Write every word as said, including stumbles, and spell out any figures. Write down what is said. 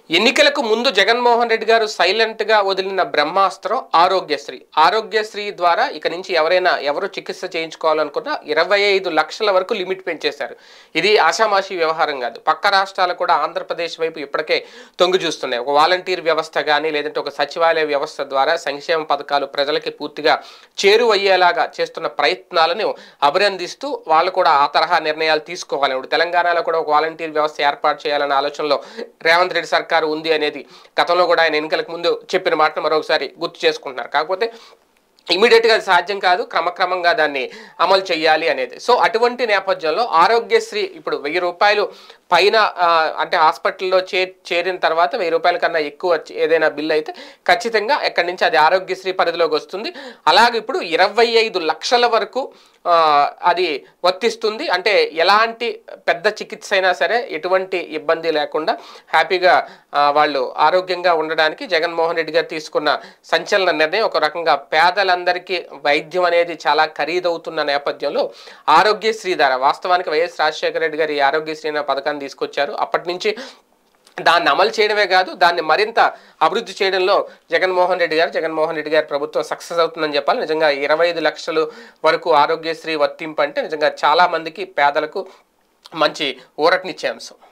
ఎన్నికలకు ముందు జగన్మోహన్ రెడ్డి గారు సైలెంట్ గా వదిలిన బ్రహ్మాస్త్రం ఆరోగ్యశ్రీ. ఆరోగ్యశ్రీ ద్వారా ఇక నుంచి ఎవరైనా ఎవరు చికిత్స చేయించుకోవాలనుకున్నా ఇరవై ఐదు లక్షల వరకు లిమిట్ పెంచేశారు. ఇది ఆషామాషి వ్యవహారం కాదు. పక్క రాష్ట్రాలు కూడా ఆంధ్రప్రదేశ్ వైపు ఇప్పటికే తొంగి చూస్తున్నాయి. ఒక వాలంటీర్ వ్యవస్థ కానీ లేదంటే ఒక సచివాలయ వ్యవస్థ ద్వారా సంక్షేమ పథకాలు ప్రజలకి పూర్తిగా చేరువయ్యేలాగా చేస్తున్న ప్రయత్నాలను అభినందిస్తూ వాళ్ళు కూడా ఆ తరహా నిర్ణయాలు తీసుకోవాలి. ఇప్పుడు తెలంగాణలో కూడా ఒక వాలంటీర్ వ్యవస్థ ఏర్పాటు చేయాలన్న ఆలోచనలో రేవంత్ రెడ్డి సర్కార్ ఉంది అనేది గతంలో కూడా ఆయన ఎన్నికలకు ముందు చెప్పిన మాటను మరొకసారి గుర్తు చేసుకుంటున్నారు. కాకపోతే ఇమీడియట్గా అది సాధ్యం కాదు, క్రమక్రమంగా దాన్ని అమలు చేయాలి అనేది. సో అటువంటి నేపథ్యంలో ఆరోగ్యశ్రీ ఇప్పుడు వెయ్యి రూపాయలు పైన అంటే హాస్పిటల్లో చే చేరిన తర్వాత వెయ్యి రూపాయల కన్నా ఎక్కువ ఏదైనా బిల్ అయితే ఖచ్చితంగా ఎక్కడి నుంచి అది ఆరోగ్యశ్రీ పరిధిలోకి వస్తుంది. అలాగే ఇప్పుడు ఇరవై ఐదు లక్షల వరకు అది వర్తిస్తుంది. అంటే ఎలాంటి పెద్ద చికిత్స అయినా సరే ఎటువంటి ఇబ్బంది లేకుండా హ్యాపీగా వాళ్ళు ఆరోగ్యంగా ఉండడానికి జగన్మోహన్ రెడ్డి గారు తీసుకున్న సంచలన నిర్ణయం. ఒక రకంగా పేదలందరికీ వైద్యం అనేది చాలా ఖరీదవుతున్న నేపథ్యంలో ఆరోగ్యశ్రీ ద్వారా వాస్తవానికి వైఎస్ రాజశేఖర రెడ్డి గారు ఈ ఆరోగ్యశ్రీ అనే పథకాన్ని తీసుకొచ్చారు. అప్పటి నుంచి దాన్ని అమలు చేయడమే కాదు, దాన్ని మరింత అభివృద్ధి చేయడంలో జగన్మోహన్ రెడ్డి గారు జగన్మోహన్ రెడ్డి గారి ప్రభుత్వం సక్సెస్ అవుతుందని చెప్పాలి. నిజంగా ఇరవై ఐదు లక్షలు వరకు ఆరోగ్యశ్రీ వర్తింపు అంటే నిజంగా చాలా మందికి పేదలకు మంచి ఊరటనిచ్చే అంశం.